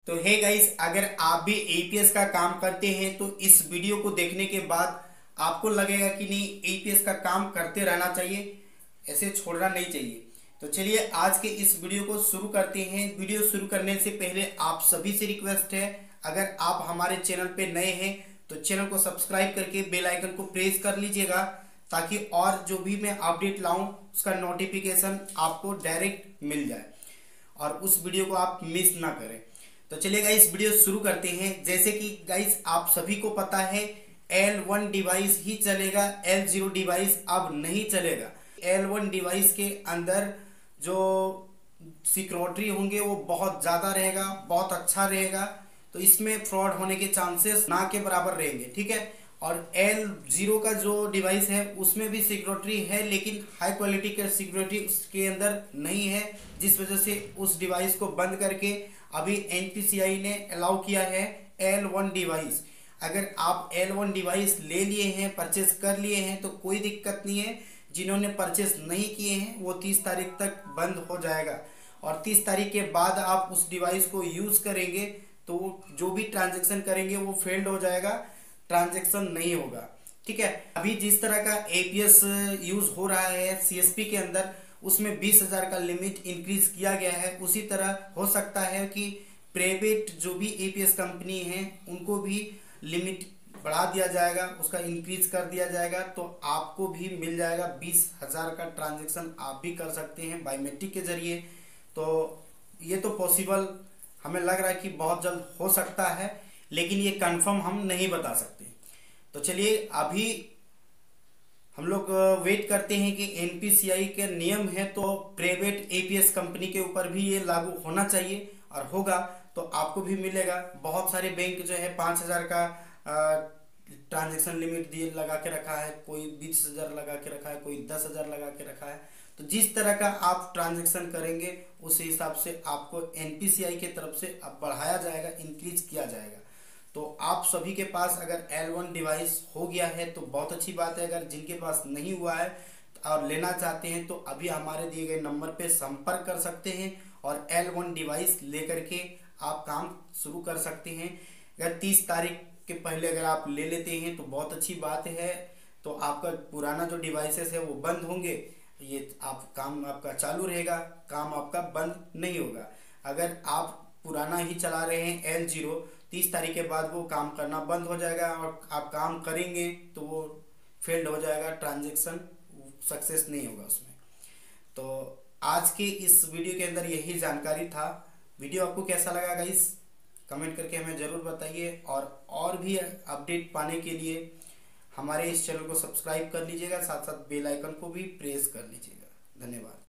तो hey guys, अगर आप भी एपीएस का काम करते हैं तो इस वीडियो को देखने के बाद आपको लगेगा कि नहीं, एपीएस का काम करते रहना चाहिए, ऐसे छोड़ना नहीं चाहिए। तो चलिए आज के इस वीडियो को शुरू करते हैं। वीडियो शुरू करने से पहले आप सभी से रिक्वेस्ट है, अगर आप हमारे चैनल पे नए हैं तो चैनल को सब्सक्राइब करके बेल आइकन को प्रेस कर लीजिएगा, ताकि और जो भी मैं अपडेट लाऊं उसका नोटिफिकेशन आपको डायरेक्ट मिल जाए और उस वीडियो को आप मिस ना करें। तो चलिए गाइस वीडियो शुरू करते हैं। जैसे कि गाइस आप सभी को पता है L1 डिवाइस ही चलेगा, L0 डिवाइस अब नहीं चलेगा। L1 डिवाइस के अंदर जो सिक्योरिटी होंगे वो बहुत ज्यादा रहेगा, बहुत अच्छा रहेगा, तो इसमें फ्रॉड होने के चांसेस ना के बराबर रहेंगे, ठीक है। और L0 का जो डिवाइस है उसमें भी सिक्योरिटी है, लेकिन हाई क्वालिटी का सिक्योरिटी उसके अंदर नहीं है, जिस वजह से उस डिवाइस को बंद करके अभी एनपीसीआई ने अलाउ किया है L1 डिवाइस। अगर आप L1 डिवाइस ले लिए हैं, परचेस कर लिए हैं तो कोई दिक्कत नहीं है। जिन्होंने परचेस नहीं किए हैं वो 30 तारीख तक बंद हो जाएगा, और 30 तारीख के बाद आप उस डिवाइस को यूज करेंगे तो जो भी ट्रांजेक्शन करेंगे वो फेल्ड हो जाएगा, ट्रांजेक्शन नहीं होगा, ठीक है। अभी जिस तरह का एपीएस यूज हो रहा है सीएसपी के अंदर, उसमें 20,000 का लिमिट इंक्रीज किया गया है। उसी तरह हो सकता है कि प्राइवेट जो भी एपीएस कंपनी है उनको भी लिमिट बढ़ा दिया जाएगा, उसका इंक्रीज कर दिया जाएगा, तो आपको भी मिल जाएगा 20,000 का ट्रांजेक्शन आप भी कर सकते हैं बायोमेट्रिक के जरिए। तो ये तो पॉसिबल हमें लग रहा है कि बहुत जल्द हो सकता है, लेकिन ये कंफर्म हम नहीं बता सकते। तो चलिए अभी हम लोग वेट करते हैं कि एनपीसीआई के नियम है तो प्राइवेट एपीएस कंपनी के ऊपर भी ये लागू होना चाहिए, और होगा तो आपको भी मिलेगा। बहुत सारे बैंक जो है 5,000 का ट्रांजैक्शन लिमिट दिए लगा के रखा है, कोई 20,000 लगा के रखा है, कोई 10,000 लगा के रखा है। तो जिस तरह का आप ट्रांजैक्शन करेंगे उस हिसाब से आपको एनपीसीआई की तरफ से अब बढ़ाया जाएगा, इंक्रीज किया जाएगा। तो आप सभी के पास अगर L1 डिवाइस हो गया है तो बहुत अच्छी बात है। अगर जिनके पास नहीं हुआ है और लेना चाहते हैं तो अभी हमारे दिए गए नंबर पे संपर्क कर सकते हैं और L1 डिवाइस लेकर के आप काम शुरू कर सकते हैं। अगर 30 तारीख के पहले अगर आप ले लेते हैं तो बहुत अच्छी बात है, तो आपका पुराना जो डिवाइसेस है वो बंद होंगे, ये आप काम आपका चालू रहेगा, काम आपका बंद नहीं होगा। अगर आप पुराना ही चला रहे हैं L0, 30 तारीख के बाद वो काम करना बंद हो जाएगा, और आप काम करेंगे तो वो फेल्ड हो जाएगा, ट्रांजेक्शन सक्सेस नहीं होगा उसमें। तो आज के इस वीडियो के अंदर यही जानकारी था। वीडियो आपको कैसा लगा गाइस, कमेंट करके हमें ज़रूर बताइए, और भी अपडेट पाने के लिए हमारे इस चैनल को सब्सक्राइब कर लीजिएगा, साथ साथ बेल आइकन को भी प्रेस कर लीजिएगा। धन्यवाद।